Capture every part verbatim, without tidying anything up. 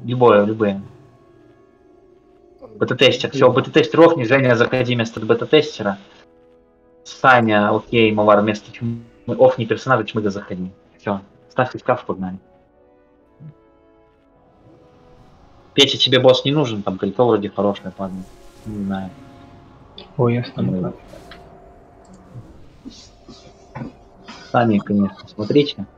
Любое, любые. Бета-тестер. Все, бета-тестер офни, Женя, заходи вместо бета-тестера. Саня, окей, Мавар, вместо чмы... офни персонажа, чмыга заходи. Все, ставь шкаф, погнали. Петя, тебе босс не нужен, там кольцо вроде хорошее, ладно. Не знаю. Ой, я стану. Сами, конечно, смотрите.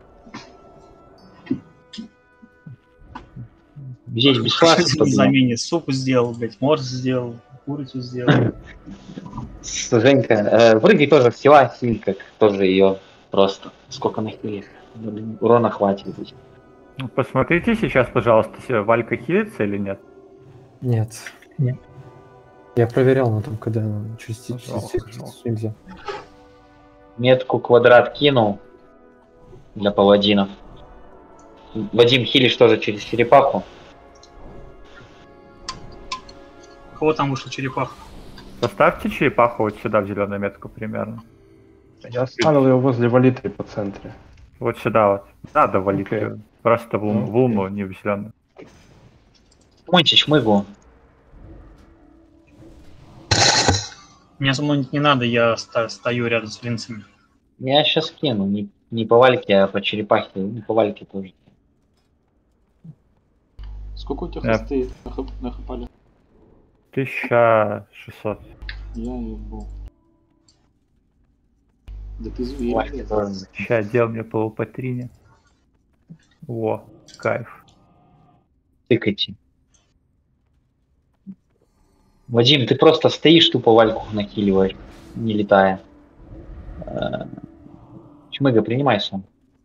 Здесь без флага. На замене суп сделал, блядь, морс сделал, курицу сделал. Женька, э, прыгай тоже в сила, силь, как тоже ее просто. Сколько нахилит. Урона хватит. Посмотрите сейчас, пожалуйста, Валька хилится или нет? Нет. Нет. Я проверял, но там когда через, через, через нельзя. Метку квадрат кинул для паладинов. Вадим, хилишь тоже через черепаху. У кого там вышла черепаха? Поставьте черепаху вот сюда, в зеленую метку примерно. Я оставил ее возле валитры по центре. Вот сюда вот. Надо валитры. Okay. Просто в луну, Okay. в луну, не в зеленую. Мойте чмыгу. Мне замонить не надо, я ста стою рядом с линцами. Я сейчас кину, не, не по вальке, а по черепахе, не по вальке тоже. Сколько у тебя Я... хосты нахапали? тысяча шестьсот. Я ебал. Да ты зверь. Сейчас дел мне по лопатрине. Во, кайф. Тыкайте. Вадим, ты просто стоишь, тупо вальку нахиливаешь, не летая. Чмыга, принимай сон.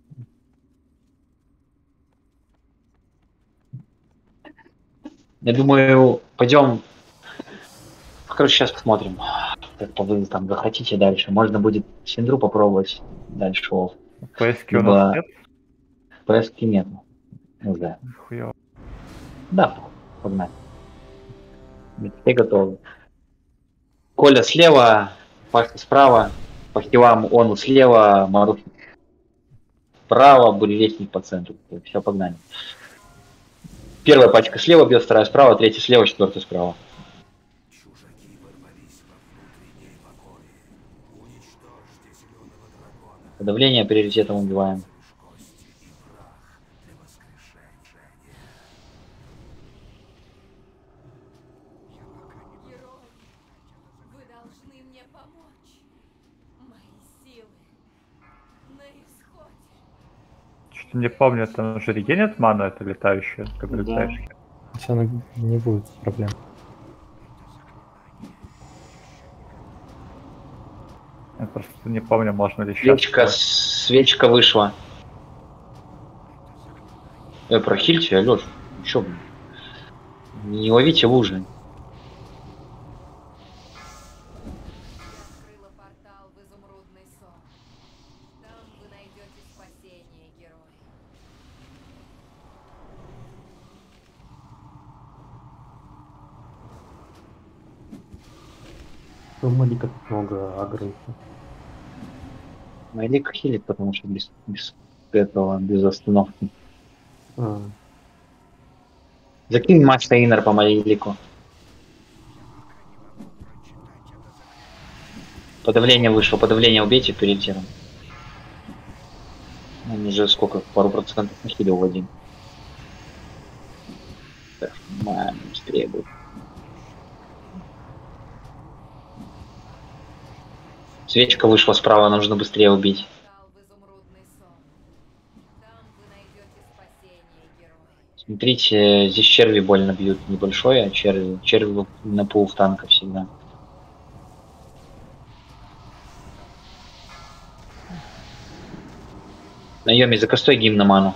Я думаю, пойдем. Короче, сейчас посмотрим. Как вы там захотите дальше. Можно будет Синдру попробовать дальше. ПСК у нас нет? ПСК нет. Уже. Хуёво. Да, погнали. Все готовы. Коля слева, Пашка справа, по хилам он слева, Марух справа, буревестник по центру. Все, погнали. Первая пачка слева бьет, вторая справа, третья слева, четвертая справа. Подавление приоритетом убиваем. Что-то не помню, там же регенит ману, это летающая, когда Да. летаешь. Сейчас не будет проблем. Я просто не помню, можно ли сейчас. Свечка, свечка вышла. Э, прохильте, Алёш. Чё, блин? Не ловите лужи. Думали, как много агры. Майлик хилит, потому что без, без этого, без остановки. А. Закинь Макса Иннер по Майлику. Подавление вышло, подавление убейте перед тем. Он уже сколько, пару процентов нахилил в один. Так, нормально, быстрее будет. Свечка вышла справа, нужно быстрее убить. Смотрите, здесь черви больно бьют. Небольшой, а черви. Черви на пол в танка всегда. Наёми, закостой гимн на ману.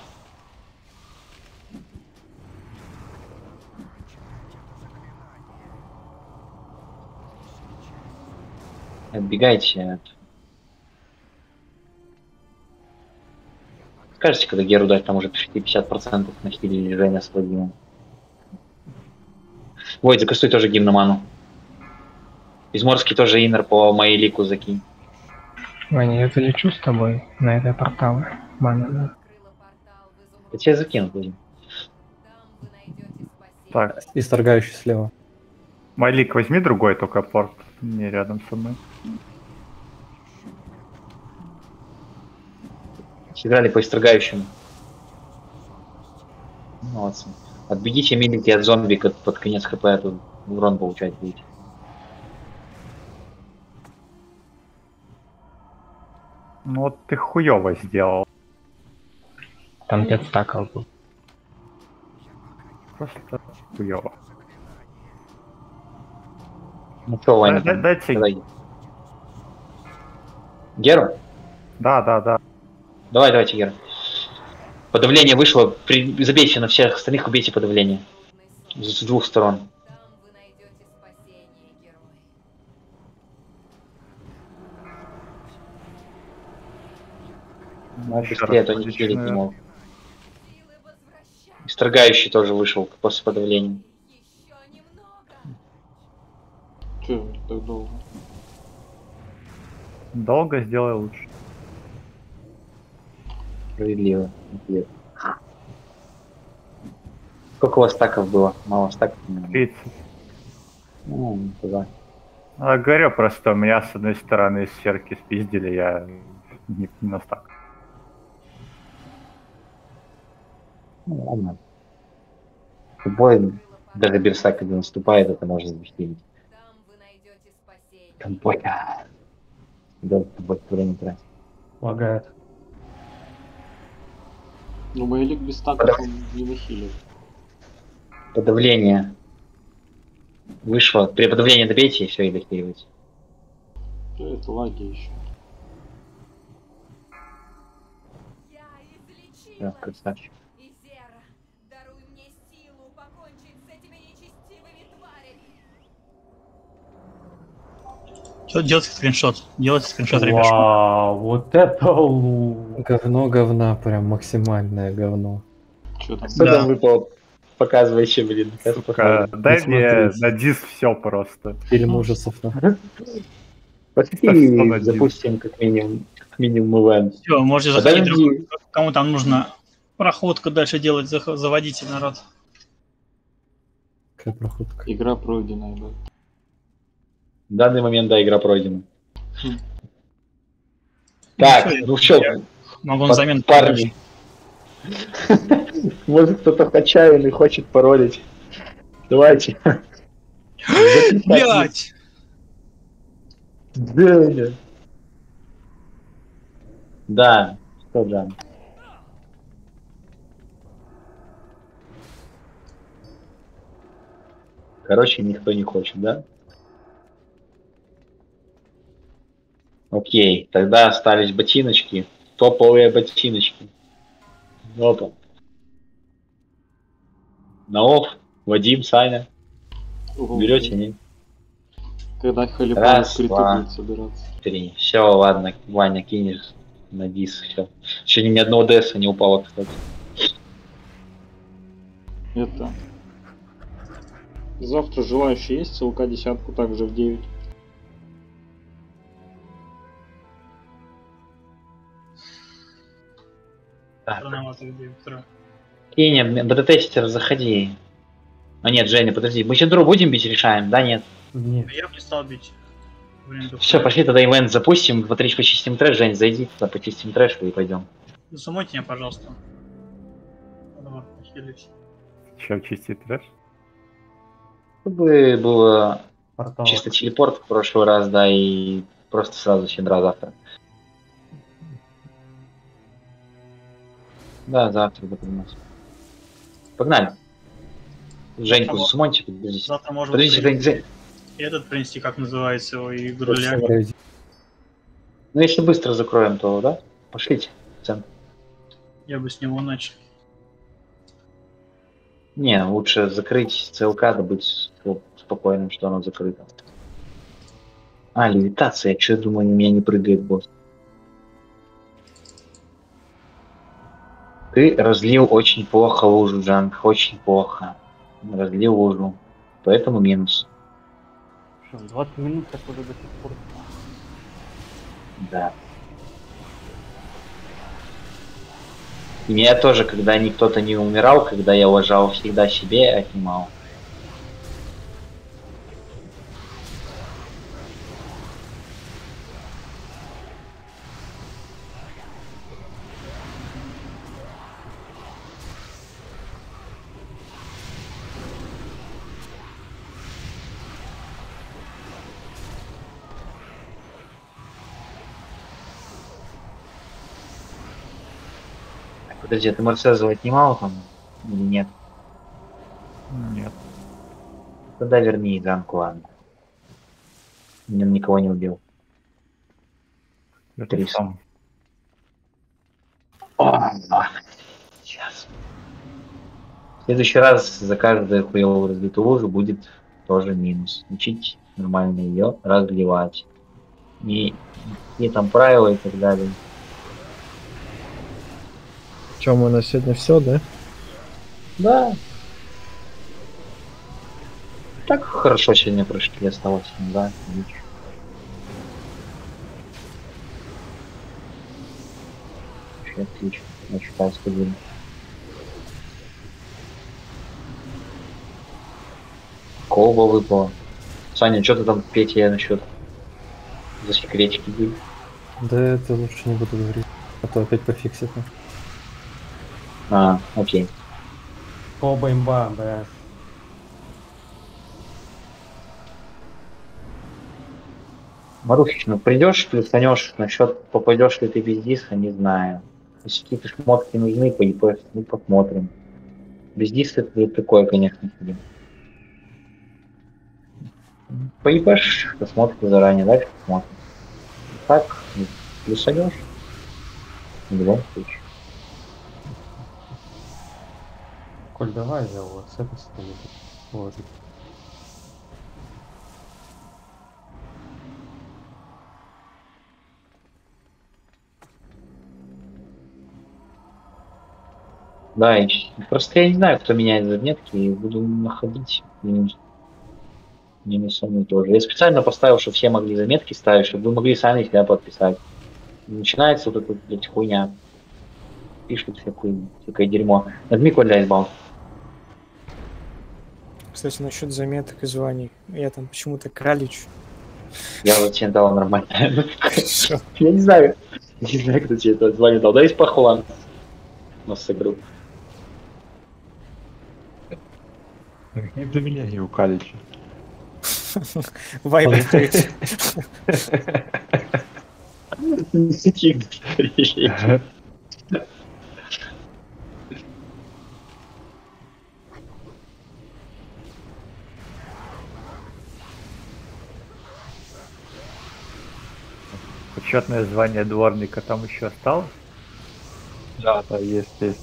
Отбегайте от... Скажите, когда Геру дать, там уже почти пятьдесят процентов нахилили Женя с Владимиром. Ой, закастуй тоже гимн на ману. Изморский тоже иннер по моей лику закинь. Ваня, я залечу с тобой на этой порталы. Мана. Я тебя закину, Владимир. Так, Исторгающий слева. Майлик, возьми другой только порт. Не рядом со мной. Сыграли по исторгающему. Молодцы. Отбегите, миленькие от зомби как под конец хп, а то урон получать будете. Ну вот ты хуёво сделал. Там пять стаков был. Просто хуёво. Ну что, Ваня, Дай- там, дайте- давай. Геру? Да, да, да. Давай, давайте, Геру. Подавление вышло. При... Забейте на всех остальных, убейте подавление. С двух сторон. Там вы найдете спасение, герой. Надо Ещё быстрее, а раз то не хилить не позицию. мог. Силы возвращаются. Исторгающий тоже вышел после подавления. Еще немного. Че так долго? Долго сделай лучше. Справедливо. Ответ. Сколько у вас стаков было? Мало стаков? наверное. тридцать. Ну, туда. А, говорю, просто меня с одной стороны из серки спиздили, я не, не на стак. Ну, ладно. Бой, даже Берсак, когда наступает, это можно защитить. Там вы найдете спасение. Там бой. Да, бой время тратить. Лагает. Ну, Майлик без стаков он не нахилит. Подавление. Вышло. При подавлении добейте и все, и дохиливайте. Это лаги еще. Я излечила Да, красавчик. Изера, даруй мне силу покончить с этими нечестивыми тварями. Чё, делайте скриншот. Делайте скриншот, ребят. Вау, вот это лу. Говно говна, прям максимальное говно. Че там? Что Да. там выпало? Показывай еще, блин. Сейчас Сука, посмотрим. дай не мне смотреть. на диск все просто. Фильм ужасов. ну. Пошли, Что один? запустим как минимум, как минимум ивент. Все, можете заходить. Подожди. Кому там нужно проходку дальше делать, зах- заводите народ. Какая проходка. Игра пройдена, да. В данный момент, да, игра пройдена. Хм. Так, Ну, ну что, Могу на замену. парни. Может кто-то отчаянный хочет паролить. Давайте. Блять! Да, да, что да. Короче, никто не хочет, да? Окей, тогда остались ботиночки. Топовые ботиночки. Опа. Наов, Вадим, Саня. Ого. Берете, не? Когда халипан Раз, открыто два. будет собираться. Три. Все, ладно, Ваня, кинешь на диск, все. Еще ни одного ДСа не упало, кстати. Это. Завтра желающие есть, ссылка десятку также в девять. Так. Рановато где второй. Кинем, бета-тестер, заходи. А нет, Женя, подожди, мы сейчас друг будем бить, решаем, да, нет? Нет. Я бы не стал бить. Блин, да Все, пошли тогда ивент запустим, смотри, почистим трэш, Жень, зайди туда, почистим трэш и пойдем. хуй. Замойте меня, пожалуйста. Давай, похились. Че, чистить трэш? Чтобы было Портал. чисто телепорт в прошлый раз, да, и просто сразу Синдра завтра. Да, завтра, да, приносим. Погнали. Женьку засумоньте, подождите. Завтра можно Подождите, Жень, Жень. этот принести, как называется его, игру Точно. ляг. Проведи. Ну, если быстро закроем, то, да? Пошлите в центр. Я бы с него начал. Не, лучше закрыть ЦЛК, да быть сп- спокойным, что оно закрыто. А, левитация, что я думаю, на меня не прыгает босс. Ты разлил очень плохо лужу, Джанг, очень плохо. Разлил лужу, поэтому минус. Что, двадцать минут так уже до сих пор. Да. И меня тоже, когда ни кто-то не умирал, когда я уважал, всегда себе отнимал. Подожди, а ты Марсезова отнимал там или нет? Нет. Тогда верни Ганку, ладно. Он никого не убил. Это Трис. сам. О, сейчас. В следующий раз за каждую хуевую разбитую лужу будет тоже минус. Учить нормально ее разливать. И какие там правила и так далее. Че, мы на сегодня все, да? Да. Так хорошо сегодня прошли, осталось, да, ничего. Вообще отлично, очень так сходили. Колба выпала. Саня, что ты там Петя насчет за секретики были? Да это лучше не буду говорить, а то опять пофиксит. А, окей. Оба имба, да. Марусич, ну придешь, плюсанешь, насчет попадешь ли ты без диска, не знаю. Если какие-то шмотки нужны, по ИП, ну посмотрим. Без диска это такое, конечно, себе. По ИП посмотрим заранее, дальше посмотрим. Так, плюсанешь. В любом случае. Коль, давай я вот с этой стороны положить. Да, и просто я не знаю, кто меняет заметки, и буду находить минус. Минусами тоже. Я специально поставил, чтобы все могли заметки ставить, чтобы вы могли сами себя подписать. Начинается вот эта, блядь, хуйня. Пишут всякую, всякое дерьмо. Нажми Коля Айсбаун. Кстати, насчет заметок и званий. Я там почему-то Кралич. Я вот тебе дал нормально. Я не знаю. Не знаю, кто тебе это звание дал. Да из похвала. Нас сыграл. Не для меня не у Калича. Вайб открыть. Почетное звание дворника там еще осталось? Да, да, есть, есть.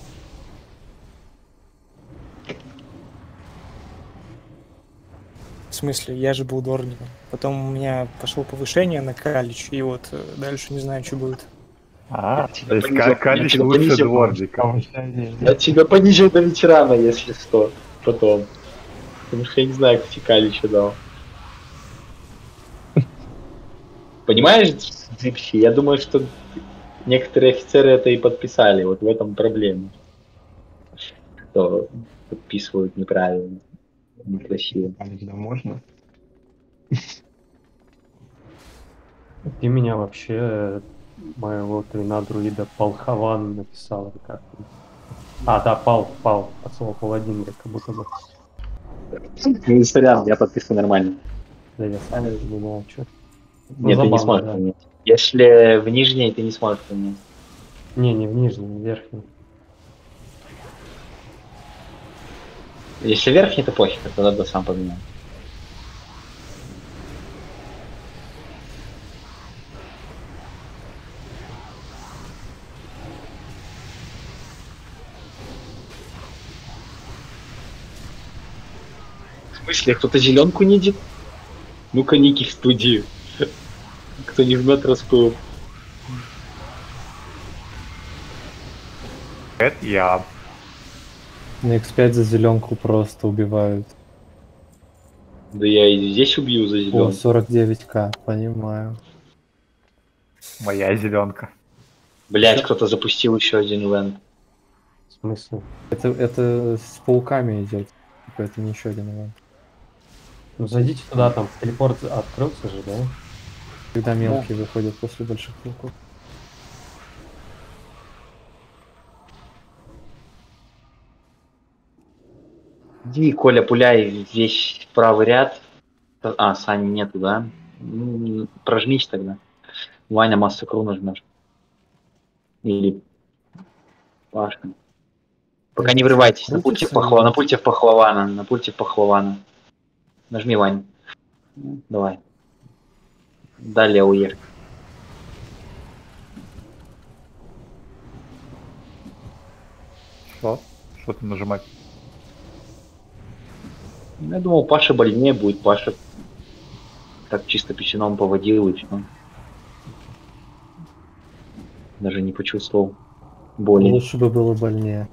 В смысле, я же был дворником. Потом у меня пошло повышение на Кралич, и вот э, дальше не знаю, что будет. А, тебя то есть понизил, Ка- Калич я тебя лучше понизил. дворника. Я тебя понижу до ветерана, если что. Потом. Потому что я не знаю, кто тебе Калича дал. Понимаешь, Дзипси, я думаю, что некоторые офицеры это и подписали. Вот в этом проблема. Что подписывают неправильно, некрасиво. Да можно? Ты меня вообще моего трина друида Палхаван написал. или Как? А, да, Пал, Пал, от слова паладин, как будто бы. Ну, сорян, я подписан нормально. Да я сам не знаю, что. Нет, ты не сможешь поменять. Если в нижней, ты не сможешь поменять. Не, не в нижнем, в верхнем. Если верхний, то пофиг, тогда да сам поменяю. В смысле, кто-то зеленку не идет? Ну-ка, Ники в студию. Кто не жмет, распыл. Это я. На икс пять за зеленку просто убивают. Да я и здесь убью за О, зеленку. сорок девять ка, понимаю. Моя зеленка. Блять, кто-то запустил еще один ивент. В смысле? Это, это с пауками идет. Типа это не еще один ивент. Ну зайдите туда, там телепорт открылся же, да? Когда мелкие выходят после больших пауков. Иди, Коля, пуляй здесь правый ряд. А, Сани нету, да? Ну, прожмись тогда. Ваня массу кру нажмешь. Или Пашка. Пока не врывайтесь, на пульте в пахлавана, на пульте в пахлавана, на пульте в пахлавана. Нажми, Вань. Ну, давай. Далее уехать. Что? Что там нажимать? Я думал, Паша больнее будет, Паша так чисто печеном поводил и все. Даже не почувствовал боли. Лучше бы было больнее.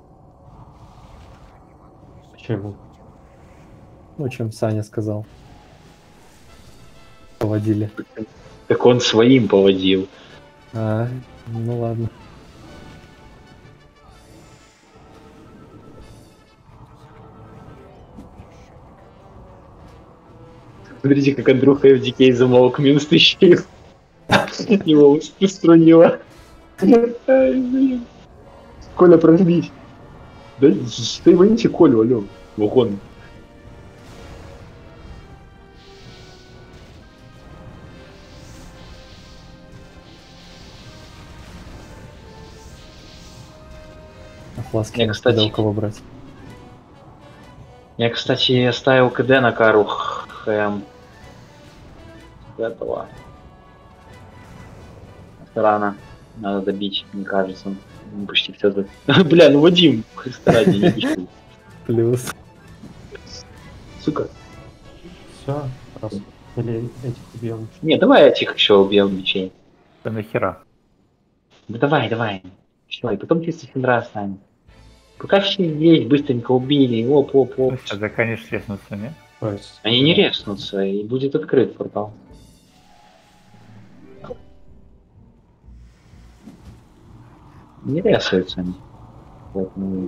Почему? Ну, чем Саня сказал. Поводили. Так он своим поводил. А, ну ладно. Смотрите, как Андрюха эф ди кей замолк, минус тысячи. Его устранило. Ай, блин. Коля, прожмись. Да стоиманите Колю, алё. Вагон. А фласки Я, кстати- у кого брать? Я, кстати, ставил КД на кару хэм. Этого. Рано. Надо добить, мне кажется. Ну, почти все. Бля, ну Вадим, Христа ради, не пищу. Плюс. Сука. Все, раз. Или этих убьем. Не, давай этих еще убьем мечей. Да нахера? Ну давай, давай. Все, и потом чисто Синдра останем. Пока все есть, быстренько убили, оп, оп, оп. Тогда, конечно, честно, не? То есть, Они не резнутся, и будет открыт портал. Не резаются они. Поэтому...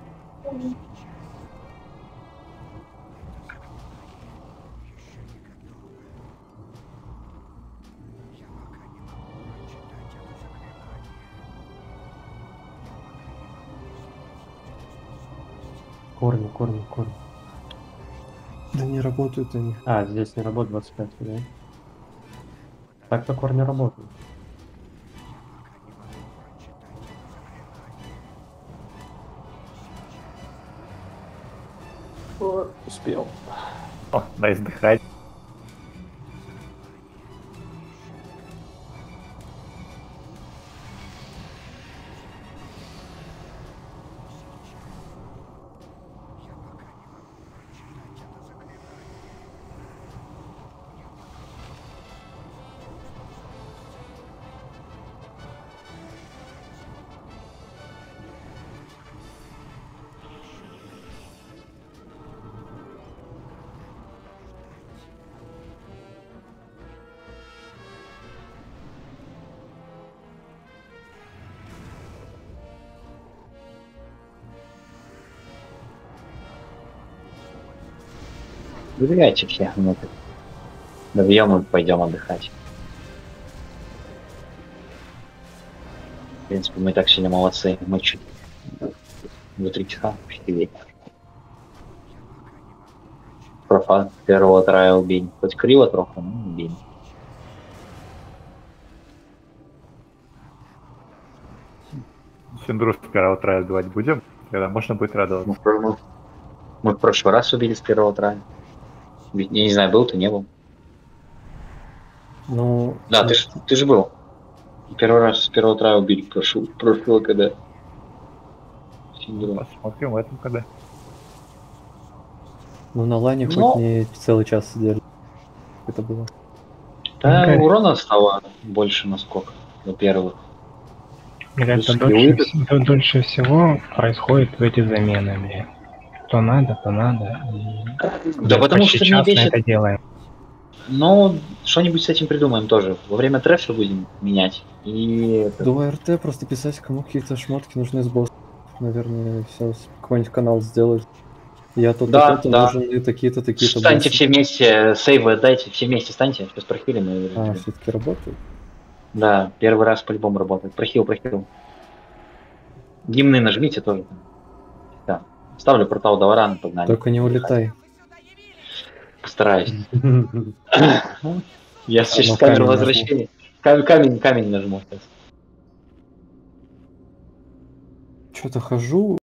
корни, корни, корни. Да не работают они. А, здесь не работает двадцать пять, да? Так-то корни работают. О, успел. О, дай сдыхать. Выбегайте всех внутрь. Добьем и пойдем отдыхать. В принципе, мы так сильно молодцы. Мы чуть до три часа почти вечер. Профан первого трая убей. Хоть криво трохи, но убей. Синдру с первого трая отбивать будем? Когда можно будет радоваться. Мы, в про- мы- мы в прошлый раз убили с первого трая. Ведь, я не знаю, был ты, не был. Ну... Да, ты, ж- ты же был. Первый раз с первого трая убили, прошу, прошлого когда. Синдром. Посмотрим в этом когда. Ну на лане Но- хоть не целый час сидели. Это было. Да, Окей. урона стало больше насколько, во-первых. Мне кажется, Плюс дольше, Льюис. вс- д- дольше всего происходят эти замены, блин. То надо, то надо. И Да, потому почти что час мне мы бесит. это делаем. Но что-нибудь с этим придумаем тоже. Во время трэша будем менять. И До РТ просто писать, кому какие-то шмотки нужны с босса. Наверное, все, какой-нибудь канал сделать. Я тут Да, то да. нужны такие-то, такие-то станьте боссы. все вместе, сейвы отдайте, все вместе станьте, сейчас прохилим. и- А, все-таки работают? Да, первый раз по-любому работает. Прохил, прохил. Гимны нажмите тоже. Да. Ставлю портал до Варана, погнали. Только не улетай. Постараюсь. Я сейчас Ну, камеру камень возвращения. Кам- Камень, камень нажму сейчас. что-то хожу,